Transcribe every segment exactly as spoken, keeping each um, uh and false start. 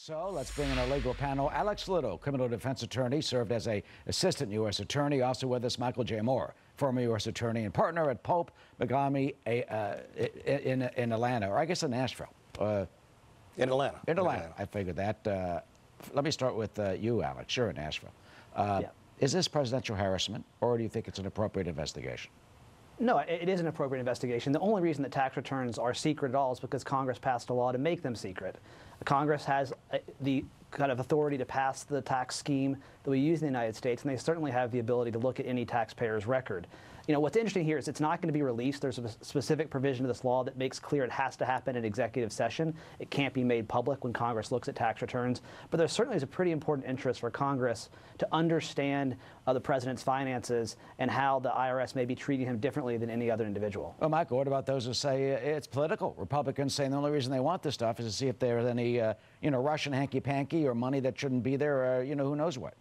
So let's bring in our legal panel. Alex Little, criminal defense attorney, served as a assistant U S attorney. Also with us, Michael J. Moore, former U S attorney and partner at Pope Mogami uh, in, in Atlanta, or I guess in Nashville. Uh, in Atlanta. In Atlanta. Atlanta. I figured that. Uh, let me start with uh, you, Alex. You're in Nashville. Uh, yeah. Is this presidential harassment, or do you think it's an appropriate investigation? No, it is an appropriate investigation. The only reason that tax returns are secret at all is because Congress passed a law to make them secret. Congress has the kind of authority to pass the tax scheme that we use in the United States, and they certainly have the ability to look at any taxpayer's record. You know, what's interesting here is it's not going to be released. There's a specific provision of this law that makes clear it has to happen in executive session. It can't be made public when Congress looks at tax returns. But there certainly is a pretty important interest for Congress to understand uh, the president's finances and how the I R S may be treating him differently than any other individual. Well, Michael, what about those who say uh, it's political? Republicans saying the only reason they want this stuff is to see if there's any, uh, you know, Russian hanky-panky or money that shouldn't be there, or, you know, who knows what.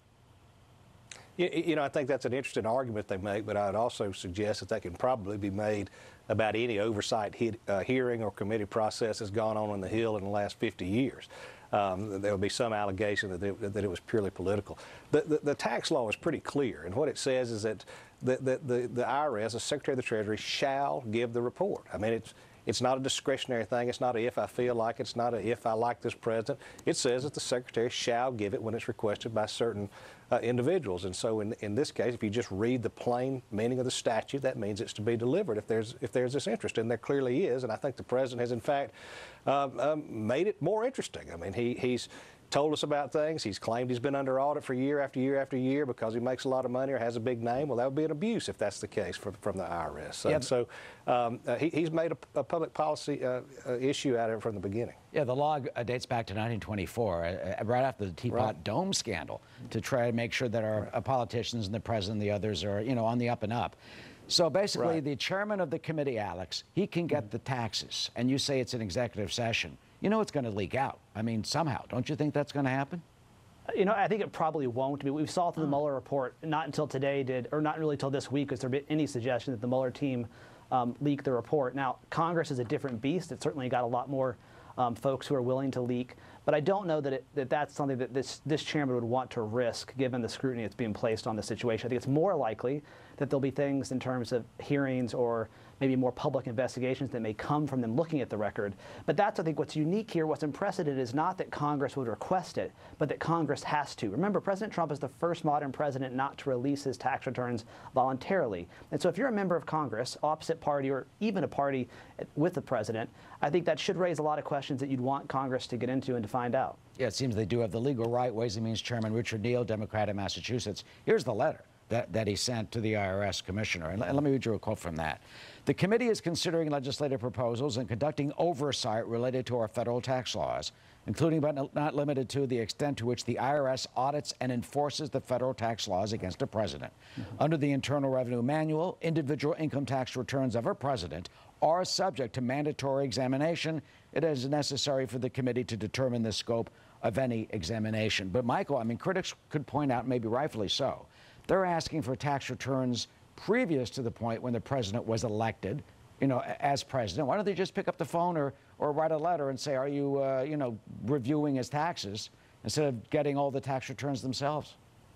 You, you know, I think that's an interesting argument they make, but I would also suggest that that can probably be made about any oversight he, uh, hearing or committee process that's gone on in the Hill in the last fifty years. Um, there will be some allegation that it, that it was purely political. The, the, the tax law is pretty clear, and what it says is that the, the, the, the I R S, the Secretary of the Treasury, shall give the report. I mean, it's It's not a discretionary thing. It's not a if I feel like. It's not a if I like this president. It says that the secretary shall give it when it's requested by certain uh, individuals. And so in, in this case, if you just read the plain meaning of the statute, that means it's to be delivered if there's if there's this interest. And there clearly is. And I think the president has, in fact, um, um, made it more interesting. I mean, he, he's told us about things. He's claimed he's been under audit for year after year after year because he makes a lot of money or has a big name. Well, that would be an abuse if that's the case for, from the I R S. So, yeah. so um, uh, he, he's made a, a public policy uh, uh, issue out of it from the beginning. Yeah, the law uh, dates back to nineteen twenty-four, uh, right after the Teapot right. Dome scandal, to try to make sure that our right. uh, politicians and the president and the others are, you know, on the up and up. So basically, right. the chairman of the committee, Alex, he can get mm-hmm. the taxes, and you say it's an executive session. You know it's going to leak out. I mean, somehow. Don't you think that's going to happen? You know, I think it probably won't. I mean, we saw through the Mueller report, not until today did, or not really until this week, has there been any suggestion that the Mueller team um, leaked the report. Now, Congress is a different beast. It's certainly got a lot more um, folks who are willing to leak. But I don't know that, it, that that's something that this, this chairman would want to risk, given the scrutiny that's being placed on the situation. I think it's more likely that there'll be things in terms of hearings or maybe more public investigations that may come from them looking at the record. But that's, I think, what's unique here. What's unprecedented is not that Congress would request it, but that Congress has to. Remember, President Trump is the first modern president not to release his tax returns voluntarily. And so if you're a member of Congress, opposite party, or even a party with the president, I think that should raise a lot of questions that you'd want Congress to get into and to find out. Yeah, it seems they do have the legal right. Ways and Means Chairman Richard Neal, Democrat of Massachusetts. Here's the letter that, that he sent to the I R S commissioner. And let, let me read you a quote from that. The committee is considering legislative proposals and conducting oversight related to our federal tax laws, including but not limited to the extent to which the I R S audits and enforces the federal tax laws against a president. Mm-hmm. Under the Internal Revenue Manual, individual income tax returns of a president are subject to mandatory examination. It is necessary for the committee to determine the scope of any examination. But, Michael, I mean, critics could point out, maybe rightfully so, they're asking for tax returns previous to the point when the president was elected, you know, as president. Why don't they just pick up the phone or, or write a letter and say, are you, uh, you know, reviewing his taxes, instead of getting all the tax returns themselves?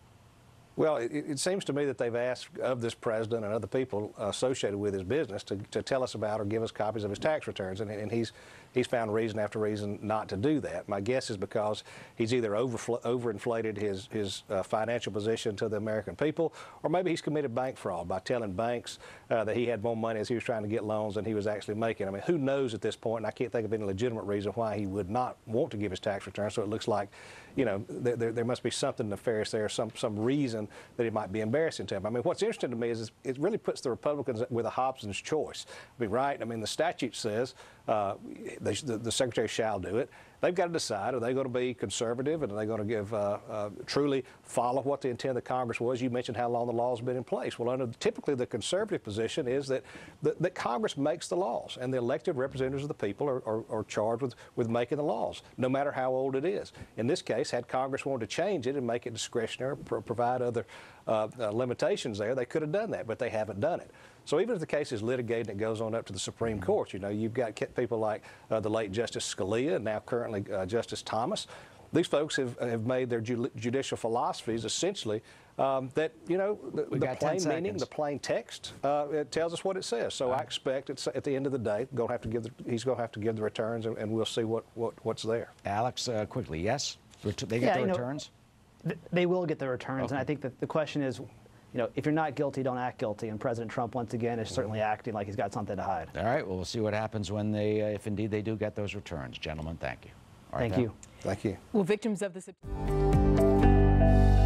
Well, it, it seems to me that they've asked of this president and other people associated with his business to, to tell us about or give us copies of his tax returns, and, and he's he's found reason after reason not to do that. My guess is because he's either overfl overinflated his his uh, financial position to the American people, or maybe he's committed bank fraud by telling banks uh, that he had more money as he was trying to get loans than he was actually making. I mean, who knows at this point? And I can't think of any legitimate reason why he would not want to give his tax return. So it looks like, you know, there, there, there must be something nefarious there, some some reason that it might be embarrassing to him. I mean, what's interesting to me is it really puts the Republicans with a Hobson's choice. I mean, right? I mean, the statute says uh, they, the, the secretary shall do it. They've got to decide, are they going to be conservative, and are they going to give uh, uh, truly follow what the intent of the Congress was? You mentioned how long the laws have been in place. Well, under typically the conservative position is that, that, that Congress makes the laws, and the elected representatives of the people are, are, are charged with, with making the laws, no matter how old it is. In this case, had Congress wanted to change it and make it discretionary, pro provide other uh, uh, limitations there, they could have done that, but they haven't done it. So even if the case is litigated and it goes on up to the Supreme Court, you know, you've got people like uh, the late Justice Scalia and now currently uh, Justice Thomas. these folks have, have made their ju judicial philosophies essentially um, that, you know, the, the plain meaning, the plain text, uh, it tells us what it says. So I expect it's, at the end of the day, gonna have to give the, he's going to have to give the returns, and, and we'll see what, what, what's there. Alex, uh, quickly, yes? Ret they get Yeah, the you know, returns? th they will get the returns, Okay. and I think that the question is, you know, if you're not guilty, don't act guilty. And President Trump, once again, is certainly acting like he's got something to hide. All right, well, we'll see what happens when they, uh, if indeed they do get those returns. Gentlemen, thank you. All right, Thank Pam. you. Thank you. Well, victims of the